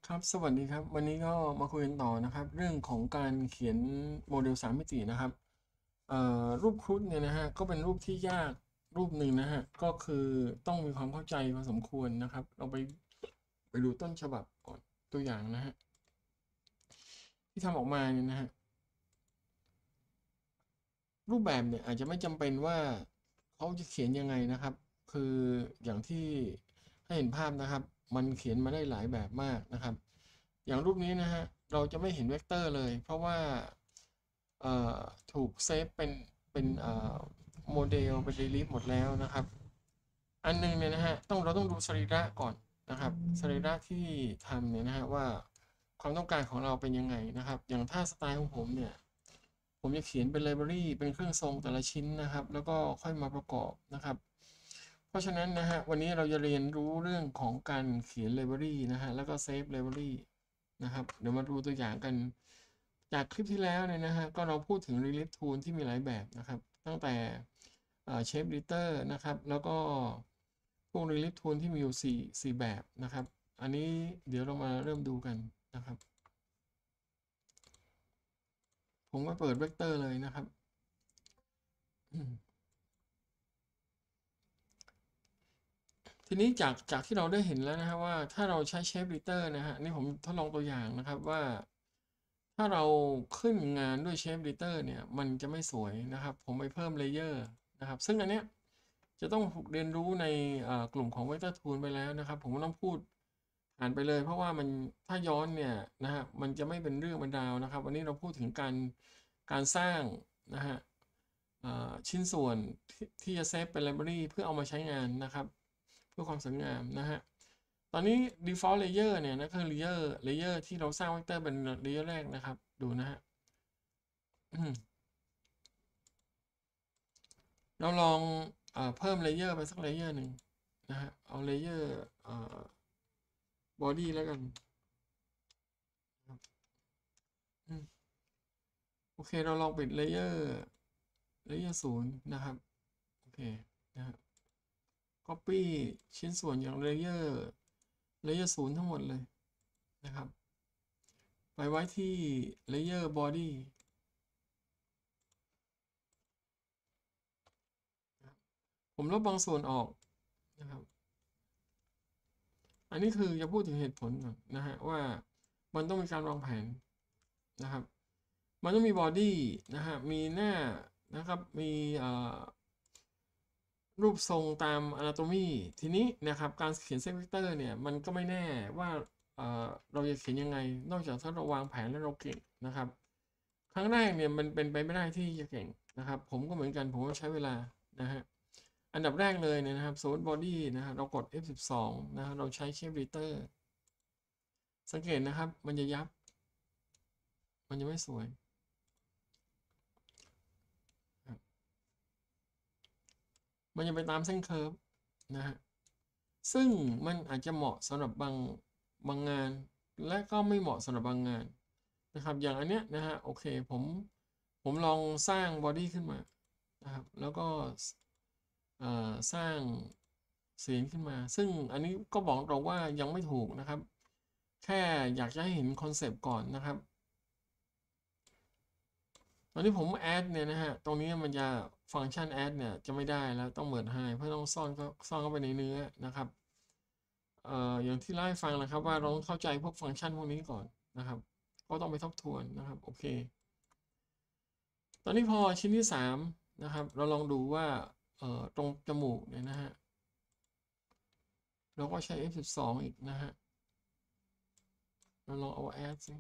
ครับสวัสดีครับวันนี้ก็มาคุยกันต่อนะครับเรื่องของการเขียนโมเดล3มิตินะครับรูปครุฑเนี่ยนะฮะก็เป็นรูปที่ยากรูปหนึ่งนะฮะก็คือต้องมีความเข้าใจพอสมควรนะครับเราไปดูต้นฉบับก่อนตัวอย่างนะฮะที่ทำออกมาเนี่ยนะฮะรูปแบบเนี่ยอาจจะไม่จำเป็นว่าเขาจะเขียนยังไงนะครับคืออย่างที่ให้เห็นภาพนะครับมันเขียนมาได้หลายแบบมากนะครับ อย่างรูปนี้นะฮะเราจะไม่เห็นเวกเตอร์เลยเพราะว่าเอ่อถูกเซฟเป็นโมเดลเป็นรีลีฟหมดแล้วนะครับอันนึงเนี่ยนะฮะเราต้องดูสรีระก่อนนะครับสรีระที่ทำเนี่ยนะฮะว่าความต้องการของเราเป็นยังไงนะครับอย่างถ้าสไตล์ของผมเนี่ยผมจะเขียนเป็นไลบรารีเป็นเครื่องทรงแต่ละชิ้นนะครับแล้วก็ค่อยมาประกอบนะครับเพราะฉะนั้นนะฮะวันนี้เราจะเรียนรู้เรื่องของการเขียนไลบรารีนะฮะแล้วก็เซฟไลบรารี นะครับเดี๋ยวมาดูตัวอย่างกันจากคลิปที่แล้วเนี่ยนะฮะก็เราพูดถึง Relief Tool ที่มีหลายแบบนะครับตั้งแต่Shape Editor นะครับแล้วก็พวก Relief Tool ที่มีอยู่4แบบนะครับอันนี้เดี๋ยวเรามาเริ่มดูกันนะครับผมก็เปิดเวกเตอร์เลยนะครับทีนี้จากที่เราได้เห็นแล้วนะฮะว่าถ้าเราใช้ Shape Editor นะฮะนี่ผมทดลองตัวอย่างนะครับว่า ถ้าเราขึ้นงานด้วย Shape Editor เนี่ยมันจะไม่สวยนะครับผมไปเพิ่มเลเยอร์นะครับซึ่งอันเนี้ยจะต้องถูกเรียนรู้ในกลุ่มของ Vector Tool ไปแล้วนะครับผมก็ต้องพูดผ่านไปเลยเพราะว่ามันถ้าย้อนเนี่ยนะฮะมันจะไม่เป็นเรื่องเป็นราวนะครับวันนี้เราพูดถึงการสร้างนะฮะชิ้นส่วนที่จะเซฟเป็นไลบรารีเพื่อเอามาใช้งานนะครับเพื่อความสวยงามนะฮะ ตอนนี้ default layer เนี่ยนะคือ layer ที่เราสร้างเวกเตอร์เป็น layer แรกนะครับดูนะฮะเราลองเพิ่ม layer ไปสัก layer หนึ่งนะฮะเอา layer body แล้วกันโอเคเราลองปิด layer 0นะครับโอเคนะฮะ copy ชิ้นส่วนอย่าง layer 0ทั้งหมดเลยนะครับไปไว้ที่ layer body ผมลบบางส่วนออกนะครับ อันนี้คือจะพูดถึงเหตุผลก่อนนะฮะว่ามันต้องมีการวางแผนนะครับมันต้องมีบอดี้นะฮะมีหน้านะครับมีรูปทรงตาม anatomy ทีนี้นะครับการเขียนเซกเวกเตอร์เนี่ยมันก็ไม่แน่ว่าเราจะเขียนยังไงนอกจากถ้าเราวางแผนแล้วเราเก่งนะครับครั้งแรกเนี่ยมันเป็นไปไม่ได้ที่จะเก่งนะครับผมก็เหมือนกันผมก็ใช้เวลานะฮะอันดับแรกเลยเนี่ยนะครับ source body นะครับเรากด F12 นะครับเราใช้ shape editor สังเกตนะครับมันจะยับมันจะไม่สวยครับมันจะไปตามเส้นเคอร์ฟนะฮะซึ่งมันอาจจะเหมาะสำหรับบางงานและก็ไม่เหมาะสำหรับบางงานนะครับอย่างอันเนี้ยนะฮะโอเคผมลองสร้างบอดี้ขึ้นมานะครับแล้วก็สร้างเสียงขึ้นมาซึ่งอันนี้ก็บอกเราว่ายังไม่ถูกนะครับแค่อยากจะให้เห็นคอนเซปต์ก่อนนะครับ ตอนที่ผมแอดเนี่ยนะฮะตรงนี้มันจะฟังก์ชันแอดเนี่ยจะไม่ได้แล้วต้องเหมือนไฮเพื่อต้องซ่อนเข้าไปในเนื้อนะครับอย่างที่เล่าให้ฟังนะครับว่าเราต้องเข้าใจพวกฟังก์ชันพวกนี้ก่อนนะครับก็ต้องไปทบทวนนะครับโอเคตอนนี้พอชิ้นที่3นะครับเราลองดูว่าตรงจมูกเนี่ยนะฮะเราก็ใช้ F12 อีกนะฮะเราลองเอาแอดสิ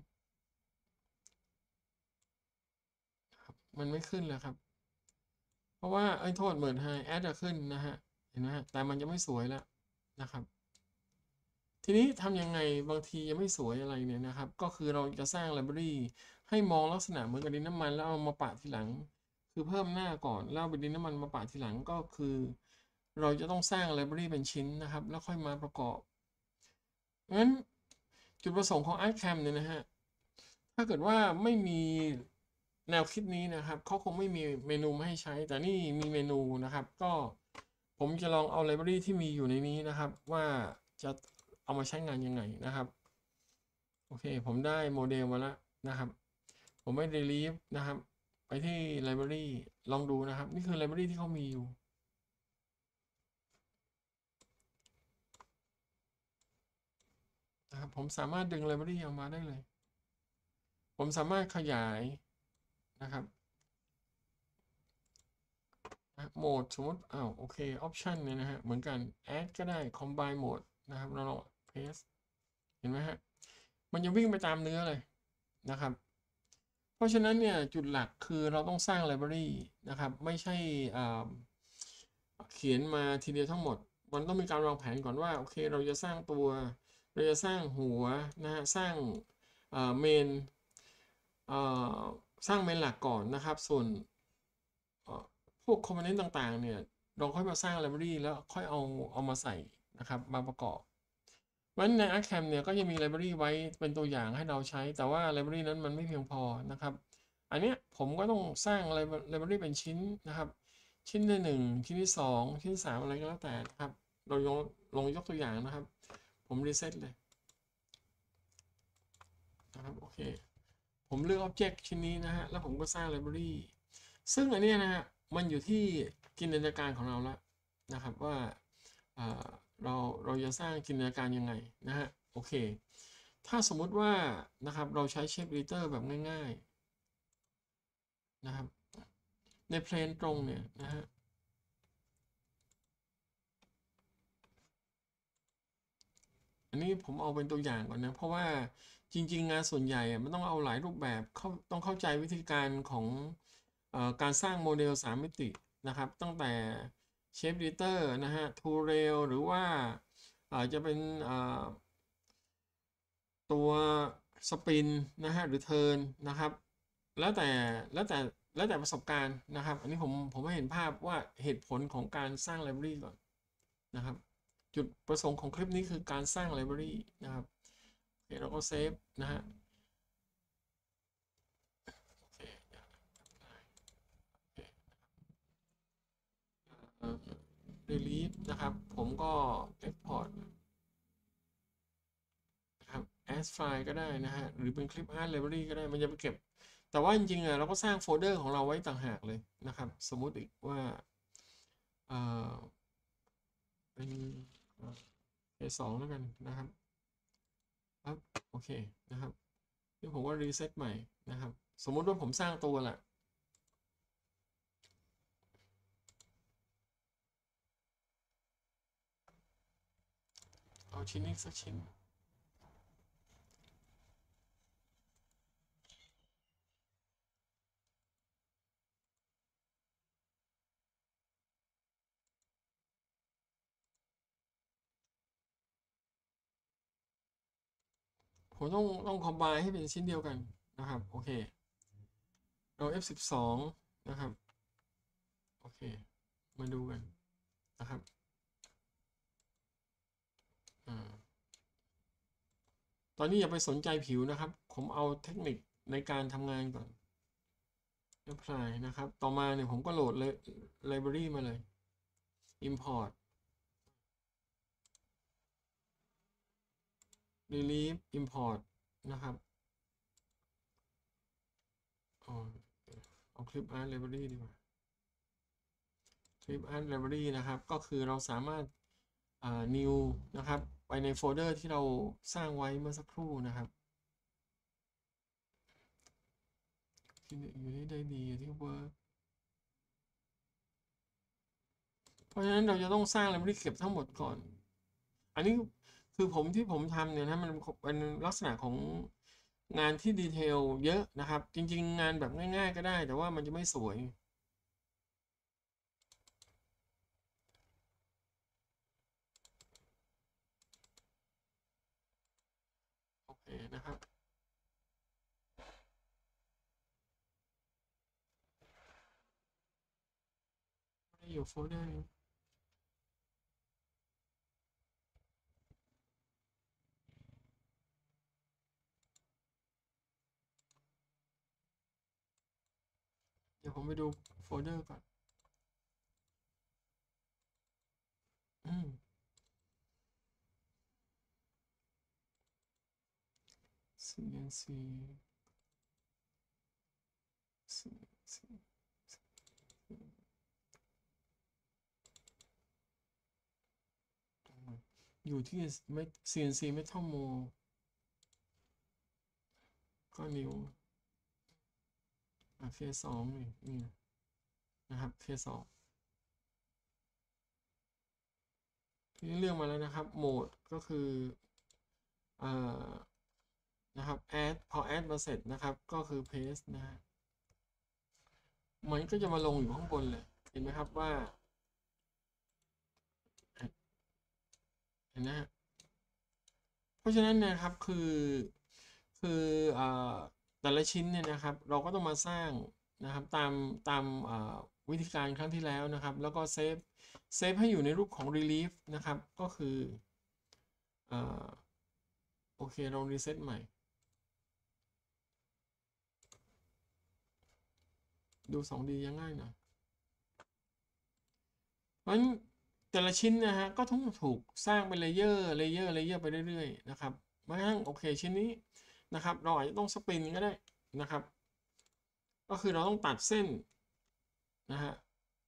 มันไม่ขึ้นเลยครับเพราะว่าไอ้โทษเหมือนไฮแอดจะขึ้นนะฮะเห็นไหมฮะแต่มันจะไม่สวยแล้วนะครับ ทีนี้ทำยังไงบางทียังไม่สวยอะไรเนี่ยนะครับก็คือเราจะสร้างไลบรารีให้มองลักษณะเหมือนกับดินน้ำมันแล้วเอามาปะทีหลังคือเพิ่มหน้าก่อนแล้วเอาดินน้ำมันมาปะทีหลังก็คือเราจะต้องสร้างไลบรารีเป็นชิ้นนะครับแล้วค่อยมาประกอบงั้นจุดประสงค์ของ ArtCam เนี่ยนะฮะถ้าเกิดว่าไม่มีแนวคิดนี้นะครับเขาคงไม่มีเมนูมาให้ใช้แต่นี่มีเมนูนะครับก็ผมจะลองเอาไลบรารีที่มีอยู่ในนี้นะครับว่าจะเอามาใช้งานยังไงนะครับโอเคผมได้โมเดลมาแล้วนะครับผมไม่ delete นะครับไปที่ library ลองดูนะครับนี่คือ library ที่เขามีอยู่นะครับผมสามารถดึง library ออกมาได้เลยผมสามารถขยายนะครับโหมดสมมติโอเค option เนี่ยนะฮะเหมือนกัน add ก็ได้ combine mode นะครับเราลอง paste เห็นไหมฮะมันจะวิ่งไปตามเนื้อเลยนะครับเพราะฉะนั้นเนี่ยจุดหลักคือเราต้องสร้าง library นะครับไม่ใช่เขียนมาทีเดียวทั้งหมดมันต้องมีการวางแผนก่อนว่าโอเคเราจะสร้างตัวเราจะสร้างหัวนะฮะสร้างเมนเอ่อสร้างเมนหลักก่อนนะครับส่วนพวกคอมโพเนนต์ต่างๆเนี่ยเราค่อยมาสร้าง library แล้วค่อยเอามาใส่นะครับมาประกอบเพราะฉะนั้นใน Archcam เนี่ยก็จะมี library ไว้เป็นตัวอย่างให้เราใช้แต่ว่า library นั้นมันไม่เพียงพอนะครับอันเนี้ยผมก็ต้องสร้าง library เป็นชิ้นนะครับชิ้นที่1ชิ้นที่2ชิ้นที่3อะไรก็แล้วแต่นะครับเราลองยกตัวอย่างนะครับผมรีเซ็ตเลยนะครับโอเคผมเลือก Object ชิ้นนี้นะฮะแล้วผมก็สร้าง library ซึ่งอันเนี้ยนะฮะมันอยู่ที่จินตนาการของเราแล้วนะครับว่าเอ่อเราเราจะสร้างจินตนาการยังไงนะฮะโอเคถ้าสมมุติว่านะครับเราใช้ Shape Editor แบบง่ายๆนะครับในเพลนตรงเนี่ยนะฮะอันนี้ผมเอาเป็นตัวอย่างก่อนนะเพราะว่าจริงๆงานส่วนใหญ่มันต้องเอาหลายรูปแบบต้องเข้าใจวิธีการของการสร้างโมเดล3มิตินะครับตั้งแต่ Shape Editor นะฮะ Toolrail หรือว่าจะเป็นตัวสปินนะฮะหรือเทิร์นนะครับแล้วแต่แล้วแต่แล้วแต่ประสบการณ์นะครับอันนี้ผมให้เห็นภาพว่าเหตุผลของการสร้างไลบรารีก่อนนะครับจุดประสงค์ของคลิปนี้คือการสร้างไลบรารีนะครับโอเคเราก็เซฟนะฮะโอเคเอ่อ delete นะครับผมก็ export นะครับ as file ก็ได้นะฮะหรือเป็นคลิป art library ก็ได้มันจะไปเก็บแต่ว่าจริงๆเราก็สร้างโฟลเดอร์ของเราไว้ต่างหากเลยนะครับสมมุติอีกว่าเอ่อเป็นA2แล้วกันนะครับครับโอเคนะครับนี่ผมก็รีเซ็ตใหม่นะครับสมมุติว่าผมสร้างตัวแหละเอาชิ้นนี้สักชิ้นผมต้องคอมไบให้เป็นชิ้นเดียวกันนะครับโอเคเรา F12นะครับโอเคมาดูกันนะครับอ่า ตอนนี้อย่าไปสนใจผิวนะครับ ผมเอาเทคนิคในการทำงานก่อน apply นะครับ ต่อมาเนี่ยผมก็โหลดเลย library มาเลย import relief import นะครับเอาเอาคลิป art library ดีกว่าคลิป art library นะครับก็คือเราสามารถnew นะครับไปในโฟลเดอร์ที่เราสร้างไว้เมื่อสักครู่นะครับที่อยู่ที่ได้ดีอยู่ที่ work เพราะฉะนั้นเราจะต้องสร้าง library เก็บทั้งหมดก่อน อันนี้คือที่ผมทำเนี่ยนะมันเป็นลักษณะของงานที่ดีเทลเยอะนะครับจริงๆงานแบบง่ายๆก็ได้แต่ว่ามันจะไม่สวยโอเคนะครับไม่ได้อยู่โฟลเดอร์นี้เดี๋ยวผมไปดูโฟลเดอร์ก่อนอืม C CNC อยู่ที่ CNC Metal Mold ก็นิ้วเฟสสองนี่นะครับเฟสสองทีนี้เลือกมาแล้วนะครับโหมดก็คือนะครับ พอ add มาเสร็จนะครับก็คือ paste นะฮะมันก็จะมาลงอยู่ข้างบนเลยเห็นไหมครับว่าเห็นนะฮะเพราะฉะนั้นนะครับคือแต่ละชิ้นเนี่ยนะครับเราก็ต้องมาสร้างนะครับตามวิธีการครั้งที่แล้วนะครับแล้วก็เซฟให้อยู่ในรูปของ relief นะครับก็คือโอเคเรารีเซ็ตใหม่ดู 2D ยังง่ายหน่อยเพราะฉะนั้นแต่ละชิ้นนะฮะก็ต้องถูกสร้างเป็นเลเยอร์ไปเรื่อยๆนะครับแม้กระทั่งโอเคชิ้นนี้นะครับเราอาจจะต้องสปินก็ได้นะครับก็คือเราต้องตัดเส้นนะฮะ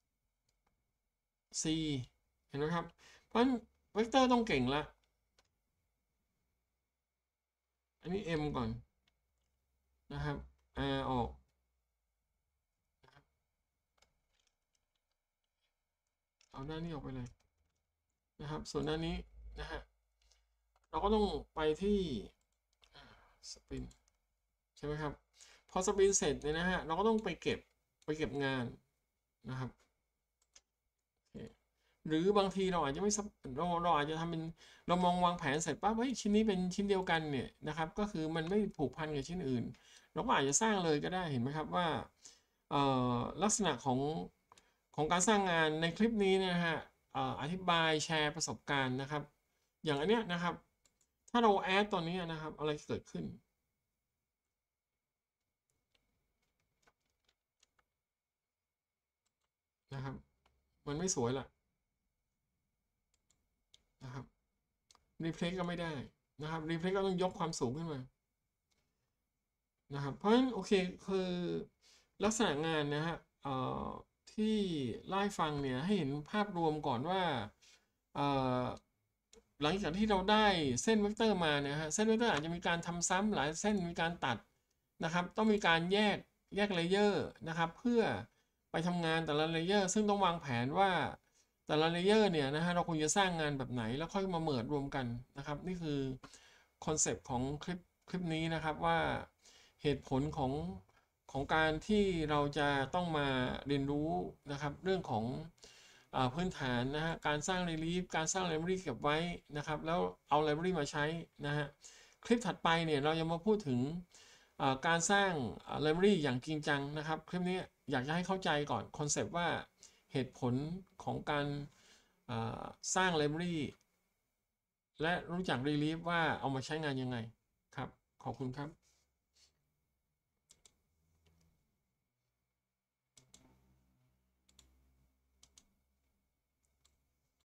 C เห็นไหมครับเพราะฉะนั้นเวกเตอร์ต้องเก่งละอันนี้ M ก่อนนะครับ R ออกเอาด้านนี้ออกไปเลยนะครับส่วนด้านนี้นะฮะเราก็ต้องไปที่สปินใช่ไหมครับพอสปินเสร็จเนี่ยนะฮะเราก็ต้องไปเก็บงานนะครับหรือบางทีเราอาจจะไม่เราอาจจะทำเป็นเราวางแผนเสร็จปั๊บเฮ้ยชิ้นนี้เป็นชิ้นเดียวกันเนี่ยนะครับก็คือมันไม่ผูกพันกับชิ้นอื่นเราก็อาจจะสร้างเลยก็ได้เห็นไหมครับว่าลักษณะของการสร้างงานในคลิปนี้นะฮะอธิบายแชร์ประสบการณ์นะครับอย่างอันเนี้ยนะครับถ้าเราแอดตอนนี้นะครับอะไรเกิดขึ้นนะครับมันไม่สวยละนะครับรีเพลย์ก็ไม่ได้นะครับรีเพลย์ก็ต้องยกความสูงขึ้นมานะครับเพราะฉะนั้นโอเคคือลักษณะงานนะฮะที่ไล่ฟังเนี่ยให้เห็นภาพรวมก่อนว่าหลังจากที่เราได้เส้นเวกเตอร์มาเนี่ยฮะเส้นเวกเตอร์อาจจะมีการทำซ้ำหลายเส้นมีการตัดนะครับต้องมีการแยกเลเยอร์นะครับเพื่อไปทำงานแต่ละเลเยอร์ซึ่งต้องวางแผนว่าแต่ละเลเยอร์เนี่ยนะฮะเราควรจะสร้างงานแบบไหนแล้วค่อยมาเมิร์จรวมกันนะครับนี่คือคอนเซปต์ของคลิปนี้นะครับว่าเหตุผลของการที่เราจะต้องมาเรียนรู้นะครับเรื่องของพื้นฐานนะฮะการสร้าง relief การสร้าง library เก็บไว้นะครับแล้วเอา library มาใช้นะฮะคลิปถัดไปเนี่ยเราจะมาพูดถึงการสร้าง library อย่างจริงจังนะครับคลิปนี้อยากจะให้เข้าใจก่อนคอนเซปต์ว่าเหตุผลของการสร้าง library และรู้จัก relief ว่าเอามาใช้งานยังไงครับขอบคุณครับ